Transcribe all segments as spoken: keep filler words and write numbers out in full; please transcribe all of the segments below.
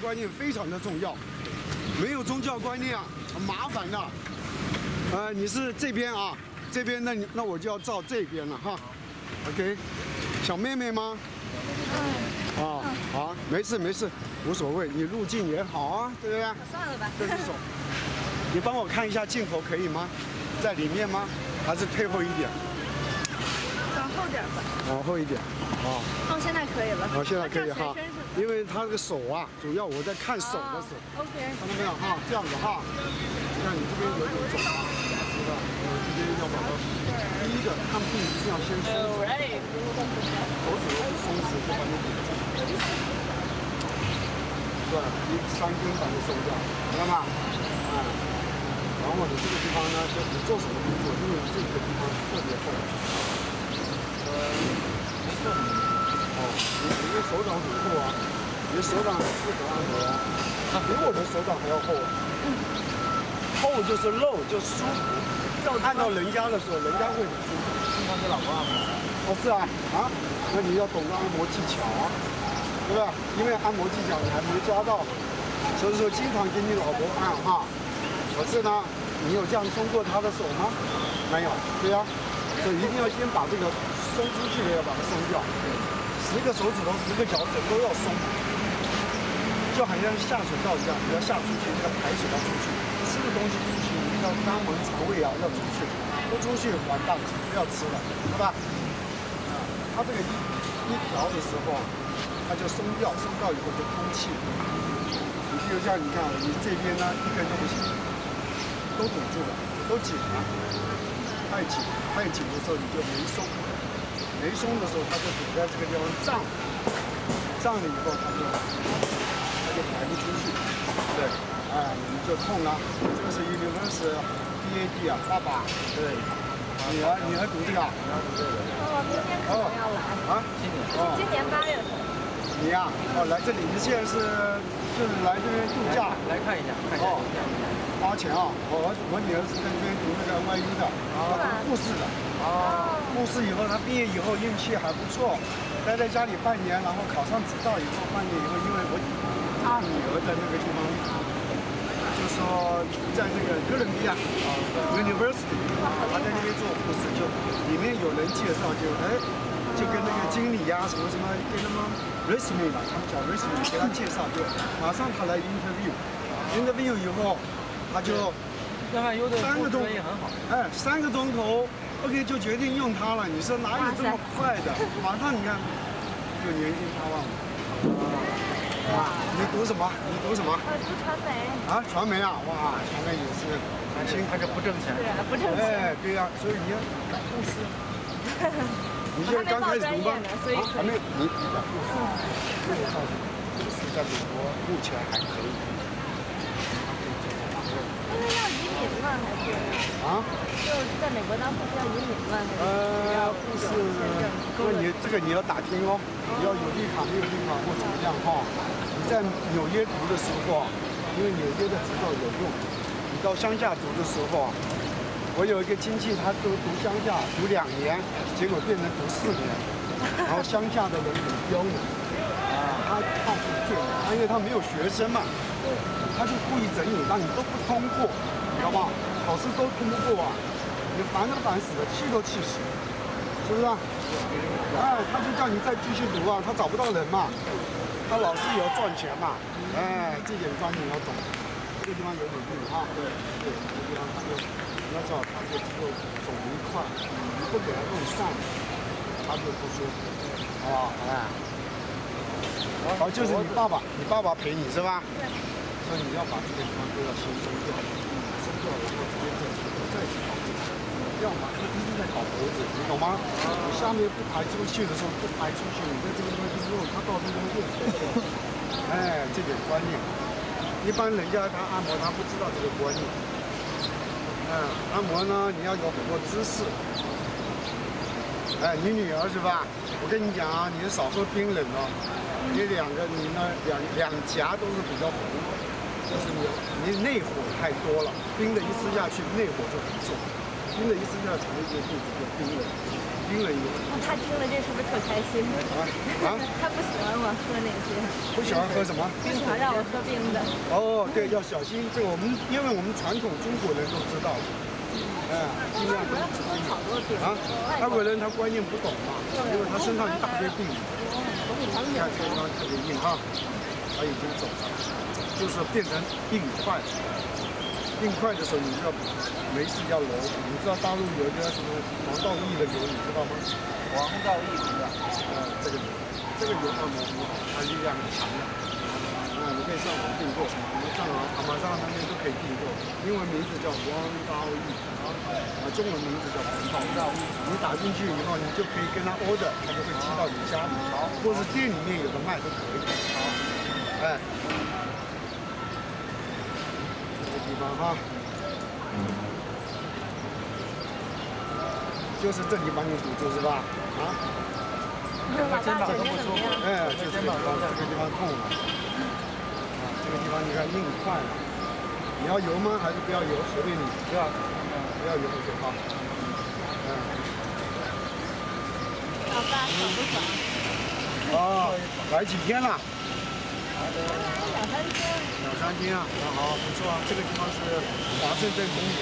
观念非常的重要，没有宗教观念啊，很麻烦的。呃，你是这边啊，这边那你那我就要照这边了哈。OK， 小妹妹吗？嗯。啊，好，没事没事，无所谓，你入镜也好啊，对不对？ 算了吧。 这是手，你帮我看一下镜头可以吗？在里面吗？还是退后一点？ 往后点吧。 往后一点。啊。 哦，现在可以了。 哦，现在可以哈。因为他这个手啊，主要我在看手的手。 OK。 看到没有哈？这样子哈。你看你这边有点肿啊，是吧？我这边要把它，第一个看病一定要先松手，手指头不松弛就把你顶住。对，一三根把它松掉，知道吗？啊。然后你这个地方呢，就你做什么工作，因为这个地方特别厚。呃，没错。哦，你你的手掌很厚啊，你的手掌很适合按摩啊，它比我的手掌还要厚啊。厚就是肉，就舒服。按到人家的时候，人家会很舒服。经常给老婆按摩。哦，是啊，啊，那你要懂得按摩技巧啊，对吧？因为按摩技巧你还没抓到，所以说经常给你老婆按哈。可是呢，你有这样松过她的手吗？没有，对呀、啊。所以一定要先把这个松出去的要把它松掉。十个手指头、十个脚趾都要松，就好像下水道一样，你要下出去，这个排水要出去，吃的东西出去，你要肛门、肠胃啊要出去，不出去完蛋了，不要吃了，对吧？啊，它这个一一调的时候啊，它就松掉，松掉以后就通气。你比如像你看，你这边呢一根都不行，都堵住了，都紧了，太紧，太紧的时候你就没松。没松的时候，它就堵在这个地方胀，胀了以后，它就它就排不出去，对，哎，你就痛了。这个是 Universal D A D 啊，爸爸，对，女儿女儿读这个，女儿读这个。 哦，明天可能要来。 啊，今年？哦， 今年八月份。 你呀、啊，哦，来这里，你现在是就是来这边度假， 来看一下，看一下。哦， 花钱啊！我我女儿是在这边读那个 N Y U 的，啊，护士的。啊，护士以后，他毕业以后运气还不错，待在家里半年，然后考上执照以后，半年以后，因为我大女儿在那个地方，就是说在这个哥伦比亚啊 University， 她在那边做护士，就里面有人介绍，就哎，就跟那个经理呀、啊、什么什么跟他们 resume 吧，他们讲 resume 给他介绍，就马上他来 interview，interview 以后，他就三个钟也很好， 哎，三个钟头。OK， 就决定用它了。你说哪有这么快的？马上你看，就年薪八万五。哇！你读什么？你读什么？ 呃，读传媒。 啊，传媒啊！哇，传媒也是， 还是还是不挣钱。 对啊，不挣钱。 哎，对呀、啊，所以你要干护士。你现在刚开始读吗？ 所以啊，还没有。你你讲护士，这个上护士在美国目前还可以。 因为要移民吗？还是？ 啊？ 就是在美国当护士要移民吗？ 呃，护士，那你这个你要打听哦，你要有绿卡没有绿卡或怎么样哈？你在纽约读的时候，因为纽约的执照有用，你到乡下读的时候，我有一个亲戚，他都读乡下读两年，结果变成读四年，然后乡下的人很刁难，啊，他他不骗你，他因为他没有学生嘛，他就故意整你，让你都不通过，你知道吧？考试都通不过啊，你烦都烦死了，气都气死了，是不是啊？哎，他就叫你再继续读啊，他找不到人嘛，他老师也要赚钱嘛，哎，这点观念要懂。这个地方有点硬啊，对对，这个地方他就你要知道，他就只有走一块，你不给他弄散，他就不舒服，好吧？哎，好，就是你爸爸，你爸爸陪你是吧？对。所以你要把这个地方都要先松掉，松掉然后直接再再去搞这个，要把它一直在搞脖子，你懂吗？你下面不排出去的时候不排出去，你在这个地方一直用，它到这个越出去。哎，这点观念，一般人家他按摩他不知道这个观念。嗯，按摩呢你要有很多知识。哎，你女儿是吧？我跟你讲啊，你少喝冰冷哦。你两个，你呢两两颊都是比较红，就是你你内火太多了，冰的一吃下去，内火就很重，冰的一吃下去，那个肚子就冰了。 冰了以后。 他听了这是不是特开心？ 啊啊！ 他不喜欢我喝那些， 不喜欢喝什么？ 不喜欢让我喝冰的。 哦，对，要小心。这个我们，因为我们传统中国人都知道的。哎，尽量不喝好多冰啊！外国人他观念不懂嘛，因为他身上一大堆病。你看这个地方特别硬哈，他已经走了，就是变成硬块。硬块的时候，你就要没事要揉。你知道大陆有一个什么黄道益的油，你知道吗？ 黄道益是吧？ 呃，这个油，这个油按摩很好，它力量很强的。啊，你可以上网订购，我们上网亚马逊那边都可以订购。英文名字叫黄道益，啊，中文名字叫黄道益。你打进去以后，你就可以跟他 order， 他就会寄到你家里，或是店里面有的卖都可以。好，哎。地方哈，就是这里帮你堵住是吧？啊？ 老肩膀爸都不舒服。 哎，就这个地方，这个地方痛了。啊，这个地方你看硬块了。你要油吗？还是不要油？随便你。不要，不要油就行哈。嗯。 老爸爽不爽？ 哦，来几天了？ 两三天。 两三天啊，那好，不错啊。这个地方是华盛顿公园，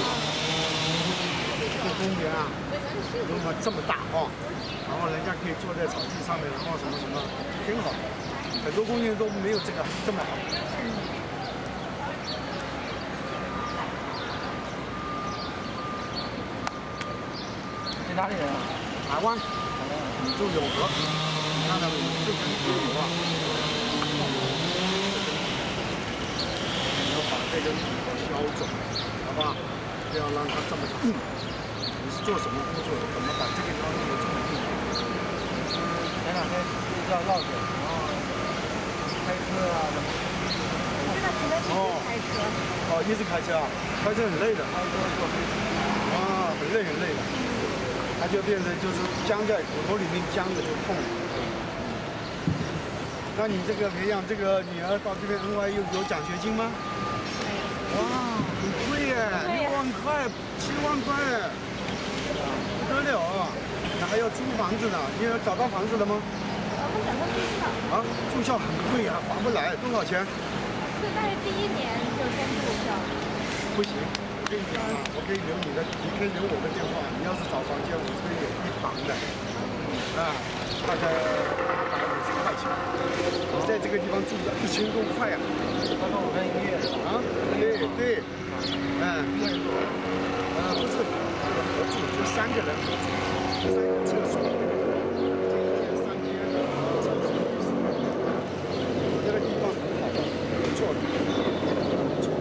这个公园啊，那么这么大哦，然后人家可以坐在草地上面，然后什么什么，挺好的。很多公园都没有这个这么好。 你哪里人啊？ 台湾，你住永和，你看到没有？就跟永和啊。把这根骨头削走，好不好？不要让它这么硬。你是做什么工作的？怎么把这个地方弄得这么硬？ 前两天睡觉落枕，然后开车啊什么。 我真的觉得一直开车。 哦，一直开车啊，开车很累的。 开车坐飞机。 啊，很累很累的。它就变成就是僵在骨头里面，僵的就痛了。那你这个培养这个女儿到这边 N Y U 有奖学金吗？哇，很贵耶，六万块，七万块，不得了啊！那还要租房子呢，你有找到房子了吗？ 我们等他住校。 啊，住校很贵啊，划不来，多少钱？ 对，但是第一年就先住校。 不行，我跟你讲啊，我可以留你的，你可以留我的电话。你要是找房间，我这边有一房的，啊，大概八百五十块钱。你在这个地方住了一千多块啊！ 他说我跟一个月啊，对对，嗯，一个人住，呃，不是合住，就三个人合住，三个厕所，三间厕所，这个地方很好，不错的，不错，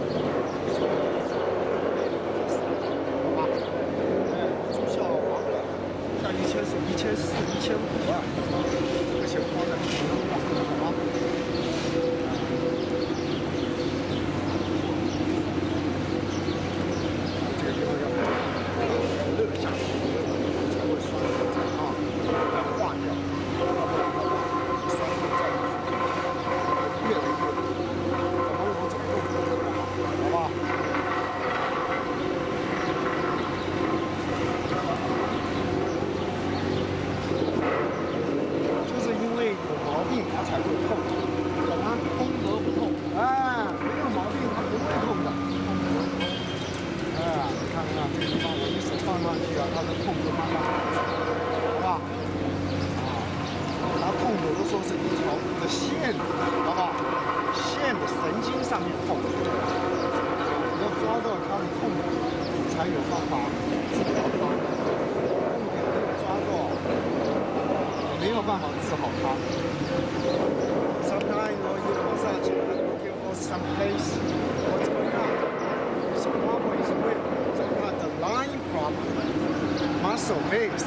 好吧，哎，住校划不来，像一千四、一千四、一千五啊，这个钱花的很多，好吗？muscle base.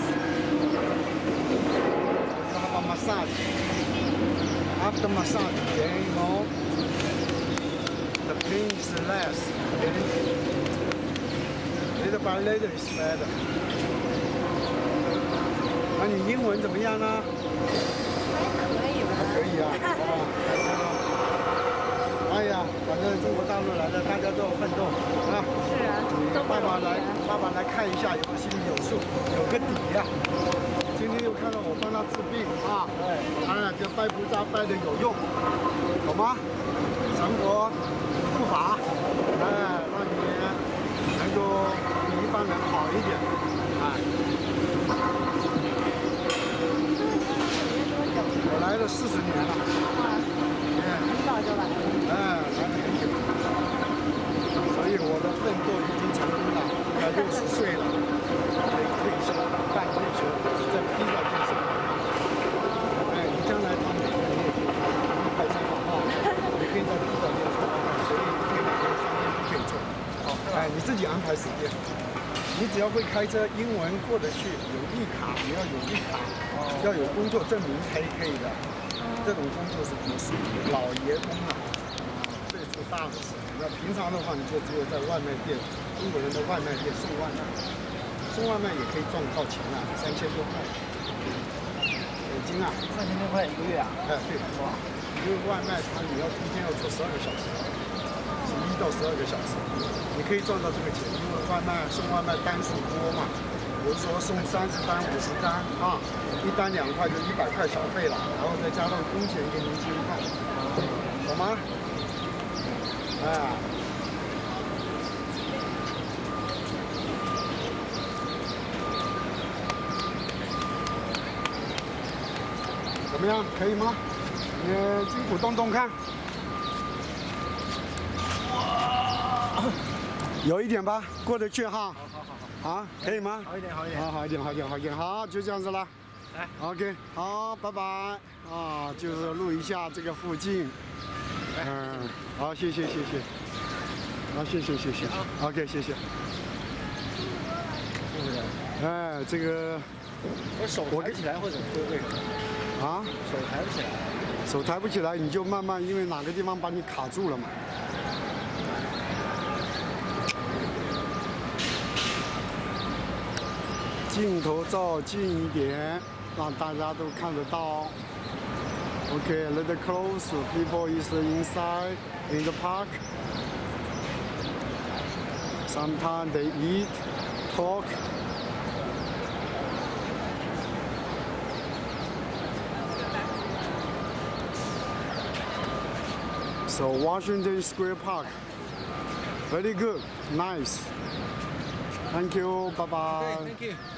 You have a massage. After massage, then you know the pain is less. Then little by little is better. 那你英文怎么样呢？ 还可以吧。 还可以啊，好吧。哎呀，反正中国大陆路来的，大家都要奋斗啊！ 是啊，都不爸爸来容易啊。， 爸爸来看一下，有没有心里有数，有个底呀、今天又看到我帮他治病啊，哎，这拜菩萨拜的有用，懂吗？成佛护法，哎，让你能够比一般人好一点，哎。我来了四十年了，哎， 很早就来了。 哎，来了很久，所以我的奋斗已经成功了，快六十岁了，可以退休，半退休，是在披萨退休。哎，你将来到美国你也可以开车广告，你可以在披萨店做广告，所以一天两天三天都可以做。哎，你自己安排时间。你只要会开车，英文过得去，有绿卡，你要有绿卡，要有工作证明才可以的。这种工作是不属于老爷工了，岁数大的时候。那平常的话，你就只有在外卖店，中国人的外卖店送外卖，送外卖也可以赚到钱啊，三千多块美金啊。 三千多块一个月啊？ 哎，对，哇，因为外卖它你要一天要做十二个小时，十一到十二个小时，你可以赚到这个钱，因为外卖送外卖单数多嘛，比如说送三十单、五十单啊，一单两块就一百块小费了，然后再加上工钱给您一千块，懂吗？哎。怎么样？可以吗？你筋骨动动看。有一点吧，过得去哈。 好好好好。 啊，可以吗？ 好一点，好一点。 好，好一点，好一点，好一点，好，就这样子了。 来 ，OK，好，拜拜。啊，就是录一下这个附近。嗯，好，谢谢，谢谢。好，谢谢，谢谢。OK，谢谢。 是不是？ 哎，这个我手抬不起来或者是为什么？ 啊， 手抬不起来。 手抬不起来，你就慢慢，因为哪个地方把你卡住了嘛。镜头照近一点，让大家都看得到。Okay, a little close. People is inside in the park. Sometimes they eat, talk. So Washington Square Park, very good, nice. Thank you, bye bye. Thank you.